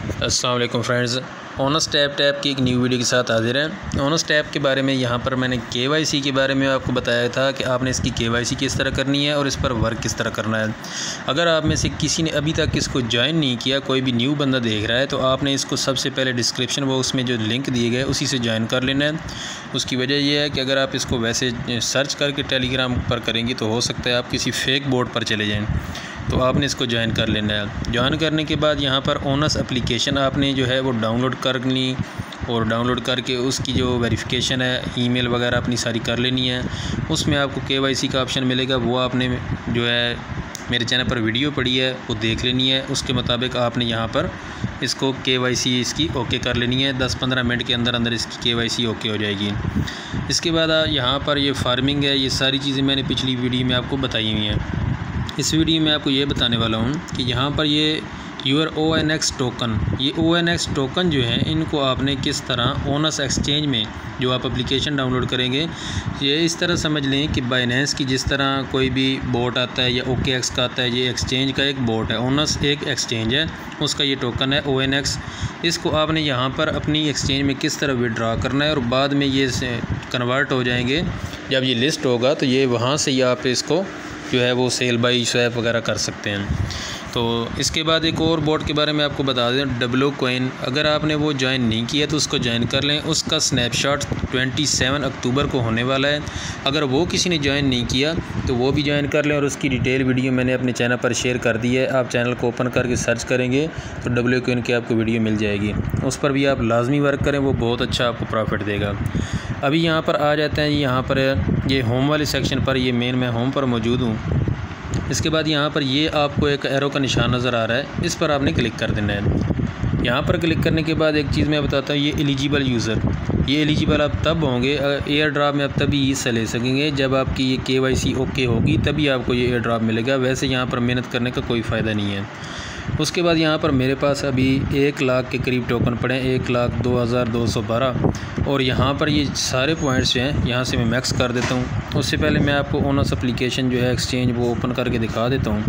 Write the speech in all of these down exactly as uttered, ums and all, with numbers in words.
अस्सलाम वालेकुम friends, onus tap tap की एक न्यू वीडियो के साथ हाजिर हैं। ओनस टैप के बारे में यहाँ पर मैंने केवाईसी के बारे में आपको बताया था कि आपने इसकी केवाईसी किस तरह करनी है और इस पर वर्क किस तरह करना है। अगर आप में से किसी ने अभी तक इसको ज्वाइन नहीं किया, कोई भी न्यू बंदा देख रहा है, तो आपने इसको सबसे पहले डिस्क्रिप्शन बॉक्स में जो लिंक दिए गए उसी से ज्वाइन कर लेना है। उसकी वजह यह है कि अगर आप इसको वैसे सर्च करके टेलीग्राम पर करेंगे तो हो सकता है आप किसी फेक बोर्ड पर चले जाएँ, तो आपने इसको ज्वाइन कर लेना है। ज्वाइन करने के बाद यहाँ पर ओनस एप्लीकेशन आपने जो है वो डाउनलोड कर ली और डाउनलोड करके उसकी जो वेरिफिकेशन है, ईमेल वगैरह अपनी सारी कर लेनी है। उसमें आपको केवाईसी का ऑप्शन मिलेगा, वो आपने जो है मेरे चैनल पर वीडियो पड़ी है वो देख लेनी है। उसके मुताबिक आपने यहाँ पर इसको केवाईसी इसकी ओके कर लेनी है। दस पंद्रह मिनट के अंदर अंदर इसकी केवाईसी ओके हो जाएगी। इसके बाद यहाँ पर ये फार्मिंग है, ये सारी चीज़ें मैंने पिछली वीडियो में आपको बताई हुई हैं। इस वीडियो में आपको ये बताने वाला हूँ कि यहाँ पर ये your O N X token, ये ओ एन एक्स टोकन जो है इनको आपने किस तरह ओनस एक्सचेंज में जो आप एप्लीकेशन डाउनलोड करेंगे, ये इस तरह समझ लें कि बाइनेंस की जिस तरह कोई भी बोट आता है या ओके एक्स का आता है, ये एक्सचेंज का एक बोट है। ओनस एक एक्सचेंज है, उसका ये टोकन है ओ एन एक्स। इसको आपने यहाँ पर अपनी एक्सचेंज में किस तरह विड्रॉ करना है और बाद में ये कन्वर्ट हो जाएंगे। जब ये लिस्ट होगा तो ये वहाँ से ही आप इसको जो है वो सेल बाई स्वैप वगैरह कर सकते हैं। तो इसके बाद एक और बोर्ड के बारे में आपको बता दें, डब्लो कॉइन। अगर आपने वो ज्वाइन नहीं किया तो उसको ज्वाइन कर लें। उसका स्नैपशॉट सत्ताईस अक्टूबर को होने वाला है। अगर वो किसी ने ज्वाइन नहीं किया तो वो भी ज्वाइन कर लें और उसकी डिटेल वीडियो मैंने अपने चैनल पर शेयर कर दी है। आप चैनल को ओपन करके सर्च करेंगे तो डब्लो कॉइन की आपको वीडियो मिल जाएगी। उस पर भी आप लाजमी वर्क करें, वो बहुत अच्छा आपको प्रॉफिट देगा। अभी यहाँ पर आ जाते हैं, यहाँ पर ये होम वाले सेक्शन पर, ये मेन मैं होम पर मौजूद हूँ। इसके बाद यहाँ पर ये आपको एक एरो का निशान नज़र आ रहा है, इस पर आपने क्लिक कर देना है। यहाँ पर क्लिक करने के बाद एक चीज़ मैं बताता हूँ, ये एलिजिबल यूज़र, ये एलिजिबल आप तब होंगे, एयर ड्रॉप में आप तभी हिस्सा ले सकेंगे जब आपकी ये केवाईसी ओके होगी, तभी आपको ये एयर ड्रॉप मिलेगा। वैसे यहाँ पर मेहनत करने का कोई फ़ायदा नहीं है। उसके बाद यहाँ पर मेरे पास अभी एक लाख के करीब टोकन पड़े हैं, एक लाख दो हज़ार दो सौ बारह। और यहाँ पर ये सारे पॉइंट्स जो हैं यहाँ से मैं मैक्स कर देता हूँ। उससे पहले मैं आपको ओनस एप्लीकेशन जो है एक्सचेंज वो ओपन करके दिखा देता हूँ।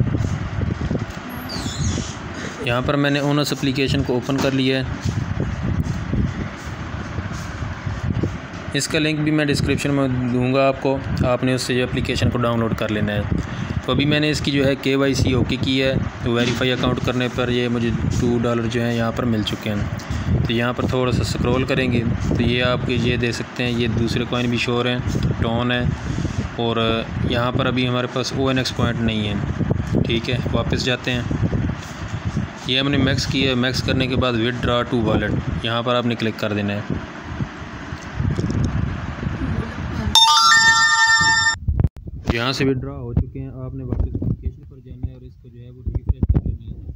यहाँ पर मैंने ओनस एप्लीकेशन को ओपन कर लिया है। इसका लिंक भी मैं डिस्क्रिप्शन में दूंगा आपको, आपने उससे जो एप्लीकेशन को डाउनलोड कर लेना है। तो अभी मैंने इसकी जो है केवाईसी ओके की है, तो वेरीफाई अकाउंट करने पर ये मुझे टू डॉलर जो है यहाँ पर मिल चुके हैं। तो यहाँ पर थोड़ा सा स्क्रॉल करेंगे तो ये आप ये दे सकते हैं, ये दूसरे कॉइन भी शोर हैं, टोन है। और यहाँ पर अभी हमारे पास ओ एन एक्स पॉइंट नहीं है। ठीक है, वापस जाते हैं। ये हमने मैक्स किया है। मैक्स करने के बाद विदड्रॉ टू वॉलेट, यहाँ पर आपने क्लिक कर देना है। यहाँ से विड्रॉ हो चुके हैं, आपने वापस एप्लीकेशन पर जाना है और इसको जो है वो रिफ्रेश कर लेना है।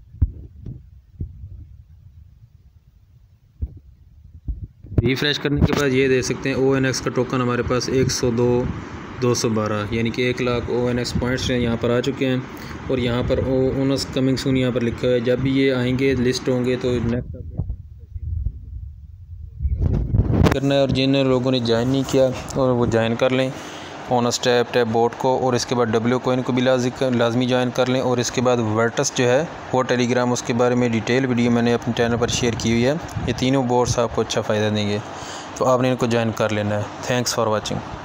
रिफ्रेश करने के बाद ये दे सकते हैं ओ एन एक्स का टोकन हमारे पास एक सौ दो दो सौ बारह, यानी कि एक lakh O N X points हैं यहाँ पर आ चुके हैं। और यहाँ पर ओ ओनस कमिंग सून यहाँ पर लिखा है। जब भी ये आएंगे लिस्ट होंगे तो नेक्स्ट करना है। और जिन लोगों ने ज्वाइन नहीं किया और वो ज्वाइन कर लें ओनस टैप टैप बोट को, और इसके बाद डब्ल्यू कॉइन को भी लाजमी ज्वाइन कर लें। और इसके बाद वर्टस जो है वो टेलीग्राम, उसके बारे में डिटेल वीडियो मैंने अपने चैनल पर शेयर की हुई है। ये तीनों बोट्स आपको अच्छा फ़ायदा देंगे, तो आपने इनको ज्वाइन कर लेना है। Thanks for watching.